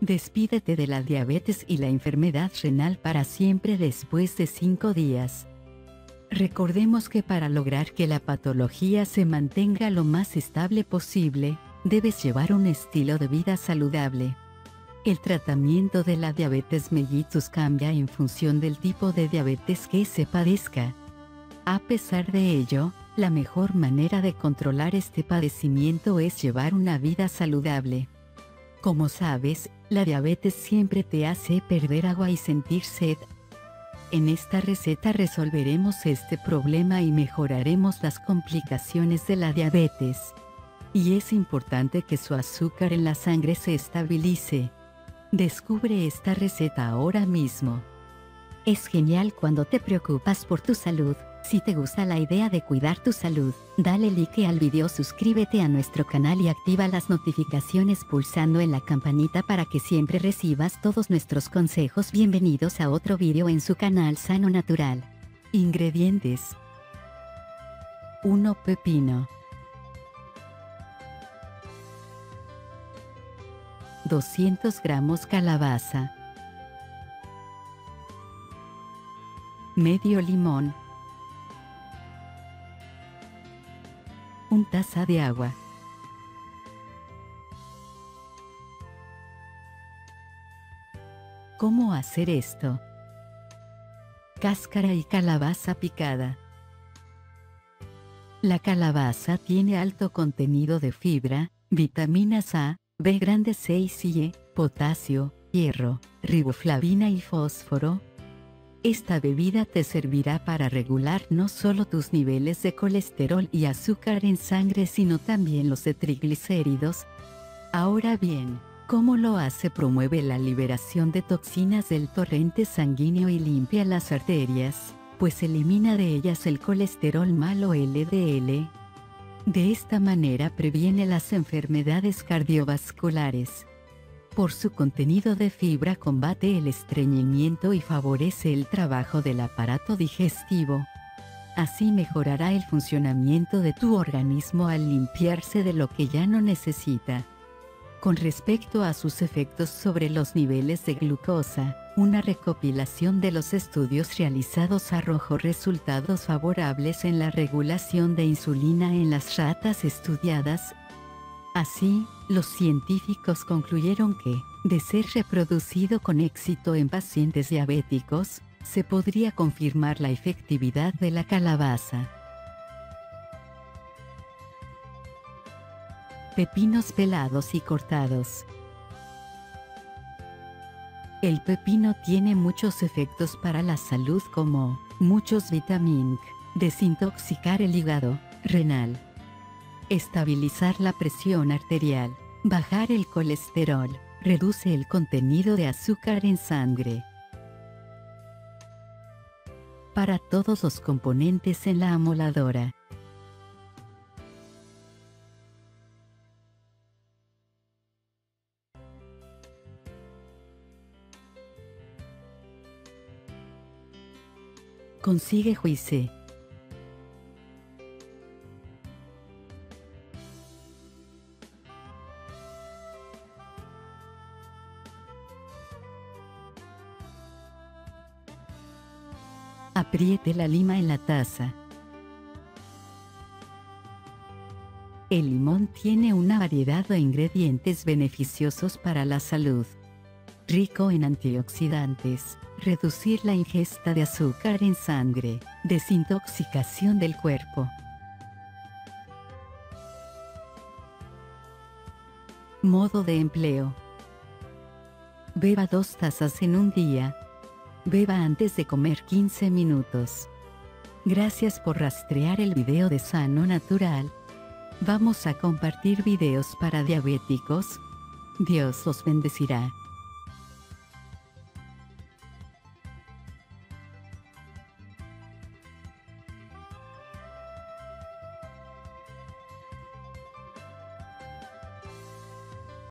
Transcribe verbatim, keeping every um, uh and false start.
Despídete de la diabetes y la enfermedad renal para siempre después de cinco días. Recordemos que para lograr que la patología se mantenga lo más estable posible, debes llevar un estilo de vida saludable. El tratamiento de la diabetes mellitus cambia en función del tipo de diabetes que se padezca. A pesar de ello, la mejor manera de controlar este padecimiento es llevar una vida saludable. Como sabes, la diabetes siempre te hace perder agua y sentir sed. En esta receta resolveremos este problema y mejoraremos las complicaciones de la diabetes. Y es importante que su azúcar en la sangre se estabilice. Descubre esta receta ahora mismo. Es genial cuando te preocupas por tu salud. Si te gusta la idea de cuidar tu salud, dale like al video, suscríbete a nuestro canal y activa las notificaciones pulsando en la campanita para que siempre recibas todos nuestros consejos. Bienvenidos a otro video en su canal Sano Natural. Ingredientes: uno Pepino, doscientos gramos calabaza, medio limón, una taza de agua. ¿Cómo hacer esto? Cáscara y calabaza picada. La calabaza tiene alto contenido de fibra, vitaminas A, B grande seis y E, potasio, hierro, riboflavina y fósforo. Esta bebida te servirá para regular no solo tus niveles de colesterol y azúcar en sangre, sino también los de triglicéridos. Ahora bien, ¿cómo lo hace? Promueve la liberación de toxinas del torrente sanguíneo y limpia las arterias, pues elimina de ellas el colesterol malo L D L. De esta manera previene las enfermedades cardiovasculares. Por su contenido de fibra combate el estreñimiento y favorece el trabajo del aparato digestivo. Así mejorará el funcionamiento de tu organismo al limpiarse de lo que ya no necesita. Con respecto a sus efectos sobre los niveles de glucosa, una recopilación de los estudios realizados arrojó resultados favorables en la regulación de insulina en las ratas estudiadas. Así, los científicos concluyeron que, de ser reproducido con éxito en pacientes diabéticos, se podría confirmar la efectividad de la calabaza. Pepinos pelados y cortados. El pepino tiene muchos efectos para la salud, como muchos vitaminas, desintoxicar el hígado, renal, estabilizar la presión arterial, bajar el colesterol, reduce el contenido de azúcar en sangre. Para todos los componentes en la amoladora. Consigue juice. Apriete la lima en la taza. El limón tiene una variedad de ingredientes beneficiosos para la salud. Rico en antioxidantes, reducir la ingesta de azúcar en sangre, desintoxicación del cuerpo. Modo de empleo. Beba dos tazas en un día. Beba antes de comer quince minutos. Gracias por rastrear el video de Sano Natural. Vamos a compartir videos para diabéticos. Dios los bendecirá.